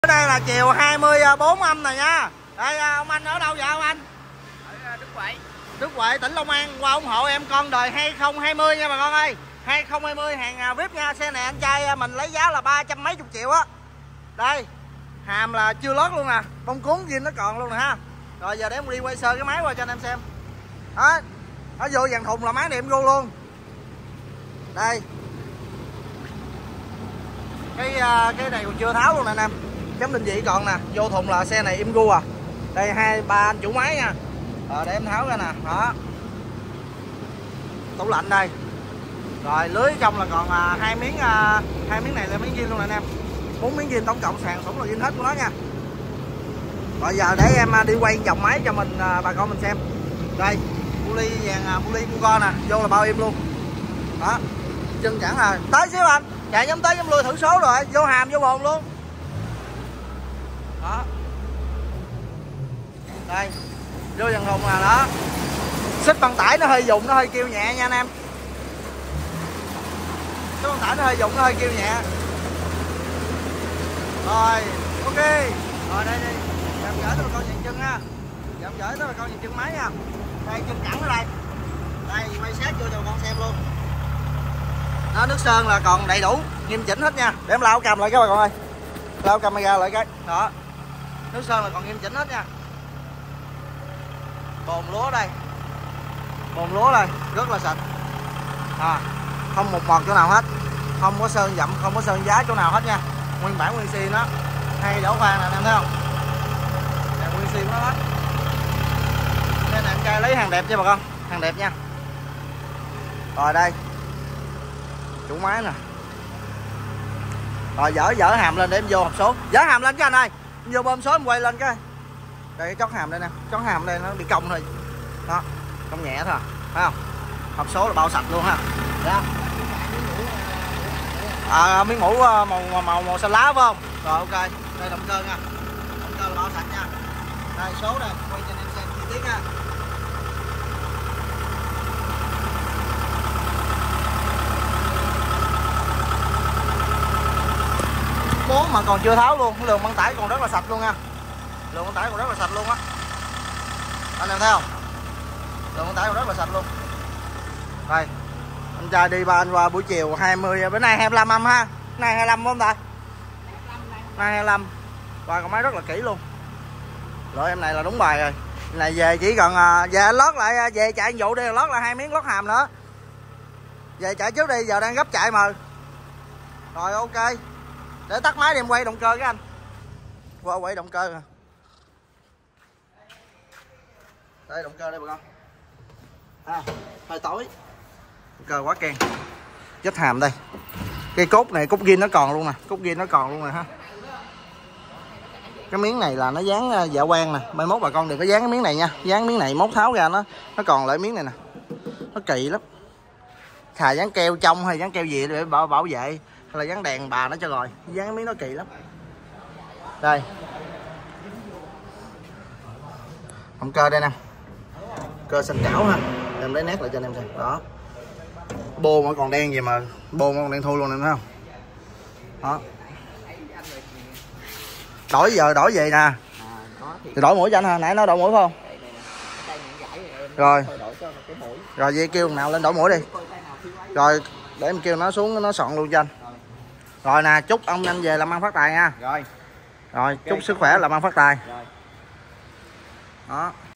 Ở đây là chiều 24 âm này nha. Đây ông anh ở đâu vậy ông anh? Ở Đức Huệ. Đức Huệ, tỉnh Long An. Qua ủng hộ em con đời 2020 nha bà con ơi. 2020 hàng VIP nha. Xe này anh trai mình lấy giá là 300 mấy chục triệu á. Đây, hàm là chưa lót luôn nè, bông cuốn zin nó còn luôn nè ha. Rồi giờ để em đi quay sơ cái máy qua cho anh em xem. Đó, nó vô dàn thùng là máy này em vô luôn. Đây, cái này còn chưa tháo luôn nè anh em. Chấm định vị còn nè, vô thùng là xe này im gu à. Đây 2-3 anh chủ máy nha. Rồi để em tháo ra nè, đó. Tủ lạnh đây. Rồi lưới trong là còn hai miếng này là miếng zin luôn nè anh em. 4 miếng zin tổng cộng sàn sủng là zin hết của nó nha. Rồi giờ để em đi quay vòng máy cho mình bà con mình xem. Đây, buli vàng buli Cuco nè, vô là bao im luôn. Đó. Chân chẳng là tới xíu anh. Chạy nhóm tới nhóm lui thử số rồi, vô hàm vô bồn luôn. Đó. Đây. Vô dàn thùng là đó. Xích băng tải nó hơi dùng, nó hơi kêu nhẹ nha anh em. Xích băng tải nó hơi dùng, nó hơi kêu nhẹ. Rồi, ok. Rồi đây đi. Em gửi tới bà con nhìn chân ha. Em gửi tới bà con nhìn chân máy nha. Đây chân cẳng ở đây. Đây quay sát vô cho bà con xem luôn. Đó, nước sơn là còn đầy đủ, nghiêm chỉnh hết nha. Để em lao cầm lại các bà con ơi. Lao camera lại cái. Đó. Nước sơn là còn nghiêm chỉnh hết nha. Bồn lúa đây. Bồn lúa đây, rất là sạch. Không một mọt chỗ nào hết. Không có sơn dặm, không có sơn giá chỗ nào hết nha. Nguyên bản nguyên xi nó. Hay đổ khoan nè anh em thấy không? Đây, nguyên xi của nó hết. Đây nè anh trai lấy hàng đẹp cho bà con. Hàng đẹp nha. Rồi đây. Chủ máy nè. Rồi dỡ hàm lên để em vô hộp số. Dỡ hàm lên chứ anh ơi. Em vô bơm số em quay lên cái. Đây cái chót hàm đây nè. Chót hàm đây nó bị cong thôi. Đó. Cong nhẹ thôi. Thấy không? Hộp số là bao sạch luôn ha. Đó. Miếng mũ màu xanh lá phải không? Rồi ok. Đây động cơ nha. Động cơ là bao sạch nha. Đây số đây. Quay cho anh em xem chi tiết nha. Bố mà còn chưa tháo luôn, lượng băng tải còn rất là sạch luôn nha. Lượng băng tải còn rất là sạch luôn á. Anh em thấy không? Lượng băng tải còn rất là sạch luôn. Đây. Anh trai đi ba anh qua buổi chiều 20, bữa nay 25 âm ha. Nay 25 không ta? Nay 25. Qua con máy rất là kỹ luôn. Lỗi em này là đúng bài rồi. Này về chỉ cần về lót lại, về chạy vụ đi lót lại 2 miếng lót hàm nữa. Về chạy trước đi, giờ đang gấp chạy mà. Rồi ok. Để tắt máy đi em quay động cơ cái anh. Qua quay động cơ nè. Đây động cơ đây bà con. Hơi tối. Động cơ quá keng. Chết hàm đây. Cái cốt này, cốt zin nó còn luôn nè. Cốt zin nó còn luôn nè ha. Cái miếng này là nó dán dạ quang nè. Mai mốt bà con đừng có dán cái miếng này nha. Dán miếng này mốt tháo ra nó còn lại miếng này nè. Nó kỳ lắm. Thà dán keo trong hay dán keo gì để bảo vệ. Hay là dán đèn bà nó cho rồi. Dán cái miếng nó kỳ lắm. Đây. Động cơ đây nè. Cơ xanh chảo ha. Em lấy nét lại cho anh em xem. Đó. Bô mà còn đen gì mà. Bô mà còn đen thui luôn em thấy không? Đó. Đổi về nè. Thì đổi mũi cho anh ha. Nãy nó đổi mũi phải không? Rồi. Rồi về kêu nào lên đổi mũi đi. Rồi để em kêu nó xuống nó soạn luôn cho anh. Rồi nè, chúc ông anh về làm ăn phát tài nha. Rồi. Rồi, chúc sức khỏe làm ăn phát tài. Đó.